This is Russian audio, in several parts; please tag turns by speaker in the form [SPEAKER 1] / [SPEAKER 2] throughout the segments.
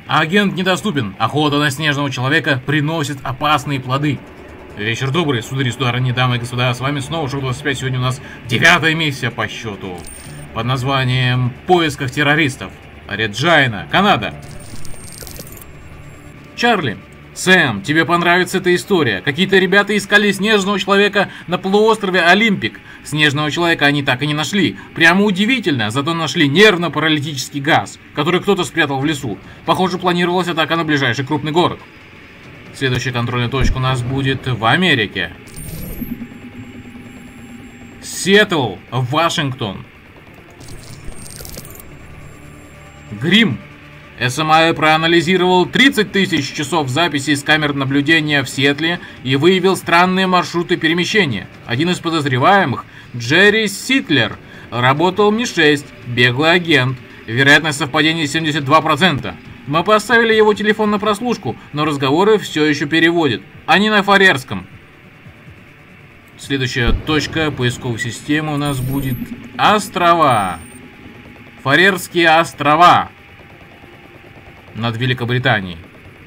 [SPEAKER 1] Агент недоступен. Охота на снежного человека приносит опасные плоды. Вечер добрый, судари, сударыни, дамы и господа. С вами снова Шок-25. Сегодня у нас 9-я миссия по счету. Под названием «Поисках террористов». Реджайна, Канада. Чарли. Сэм, тебе понравится эта история. Какие-то ребята искали снежного человека на полуострове Олимпик. Снежного человека они так и не нашли. Прямо удивительно, зато нашли нервно-паралитический газ, который кто-то спрятал в лесу. Похоже, планировалась атака на ближайший крупный город. Следующая контрольная точка у нас будет в Америке. Сиэтл, Вашингтон. Грим. СМИ проанализировал 30 тысяч часов записей с камер наблюдения в Сиэтле и выявил странные маршруты перемещения. Один из подозреваемых, Джерри Ситлер, работал в Ми-6, беглый агент. Вероятность совпадения 72%. Мы поставили его телефон на прослушку, но разговоры все еще переводит. Они на фарерском. Следующая точка поисковой системы у нас будет острова. Фарерские острова. Над Великобританией.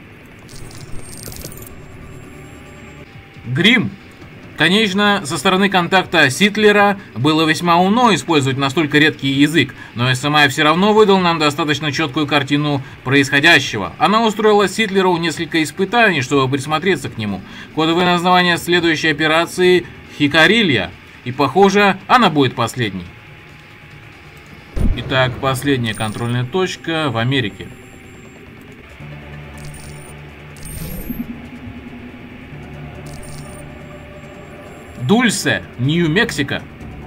[SPEAKER 1] Грим. Конечно, со стороны контакта Ситлера было весьма умно использовать настолько редкий язык, но СМИ все равно выдал нам достаточно четкую картину происходящего. Она устроила Ситлеру несколько испытаний, чтобы присмотреться к нему. Кодовое название следующей операции Хикарилья, и похоже, она будет последней. Итак, последняя контрольная точка в Америке. Дульсе, Нью-Мексико.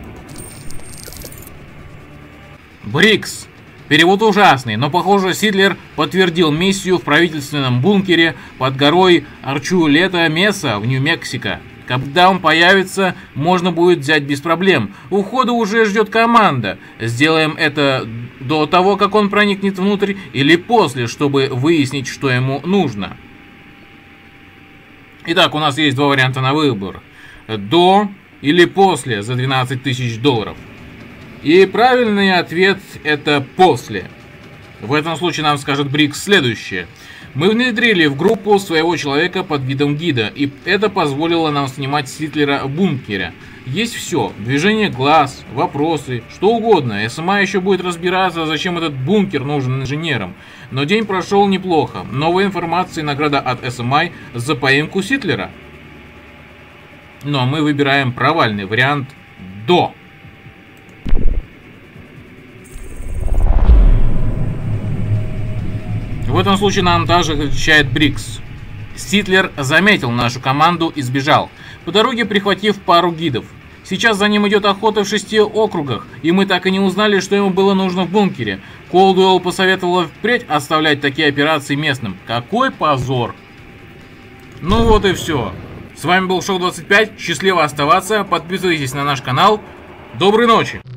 [SPEAKER 1] Брикс. Перевод ужасный, но похоже, Ситлер подтвердил миссию в правительственном бункере под горой Арчулета Меса в Нью-Мексико. Когда он появится, можно будет взять без проблем. У входа уже ждет команда. Сделаем это до того, как он проникнет внутрь, или после, чтобы выяснить, что ему нужно. Итак, у нас есть два варианта на выбор. До или после за 12 тысяч долларов. И правильный ответ это после. В этом случае нам скажет Брикс следующее. Мы внедрили в группу своего человека под видом гида, и это позволило нам снимать Ситлера в бункере. Есть все. Движение глаз, вопросы, что угодно. СМИ еще будет разбираться, зачем этот бункер нужен инженерам. Но день прошел неплохо. Новая информация и награда от СМИ за поимку Ситлера. Но мы выбираем провальный вариант «до». В этом случае нам также отвечает Брикс. Ситлер заметил нашу команду и сбежал, по дороге прихватив пару гидов. Сейчас за ним идет охота в 6 округах, и мы так и не узнали, что ему было нужно в бункере. Колдуэлл посоветовал впредь оставлять такие операции местным. Какой позор! Ну вот и все. С вами был Шок-25, счастливо оставаться, подписывайтесь на наш канал, доброй ночи!